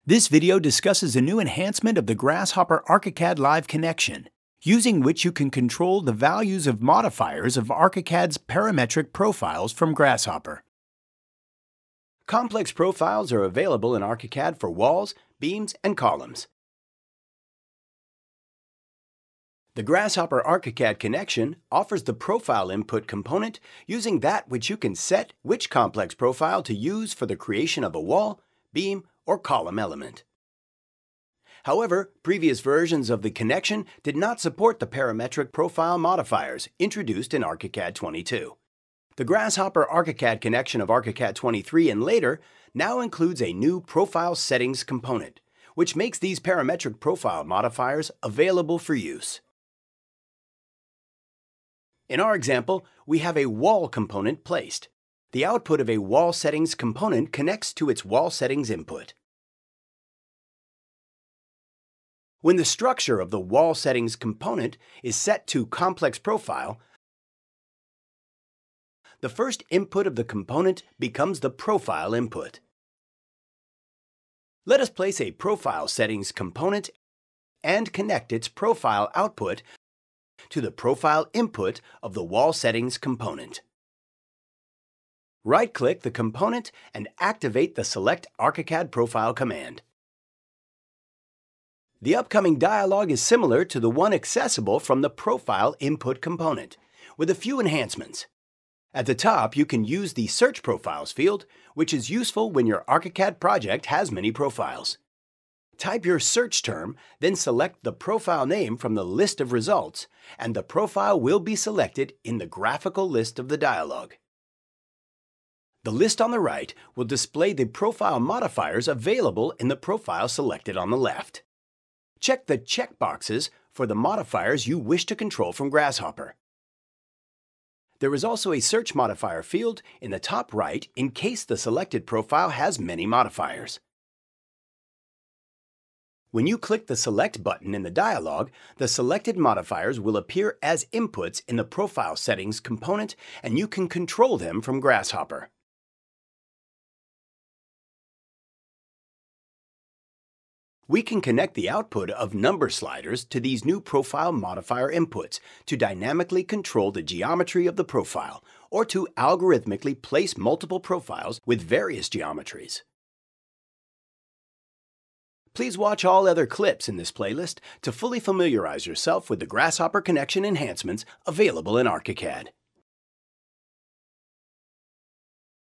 This video discusses a new enhancement of the Grasshopper-ARCHICAD Live Connection, using which you can control the values of modifiers of ARCHICAD's parametric profiles from Grasshopper. Complex profiles are available in ARCHICAD for walls, beams, and columns. The Grasshopper-ARCHICAD connection offers the profile input component using that which you can set which complex profile to use for the creation of a wall, beam, or column element. However, previous versions of the connection did not support the parametric profile modifiers introduced in ARCHICAD 22. The Grasshopper-ARCHICAD connection of ARCHICAD 23 and later now includes a new profile settings component, which makes these parametric profile modifiers available for use. In our example, we have a wall component placed. The output of a wall settings component connects to its wall settings input. When the structure of the wall settings component is set to complex profile, the first input of the component becomes the profile input. Let us place a profile settings component and connect its profile output to the profile input of the wall settings component. Right-click the component and activate the Select ARCHICAD Profile command. The upcoming dialog is similar to the one accessible from the Profile Input component, with a few enhancements. At the top, you can use the Search Profiles field, which is useful when your ARCHICAD project has many profiles. Type your search term, then select the profile name from the list of results, and the profile will be selected in the graphical list of the dialog. The list on the right will display the profile modifiers available in the profile selected on the left. Check the checkboxes for the modifiers you wish to control from Grasshopper. There is also a search modifier field in the top right in case the selected profile has many modifiers. When you click the Select button in the dialog, the selected modifiers will appear as inputs in the Profile Settings component, and you can control them from Grasshopper. We can connect the output of number sliders to these new profile modifier inputs to dynamically control the geometry of the profile, or to algorithmically place multiple profiles with various geometries. Please watch all other clips in this playlist to fully familiarize yourself with the Grasshopper connection enhancements available in ARCHICAD.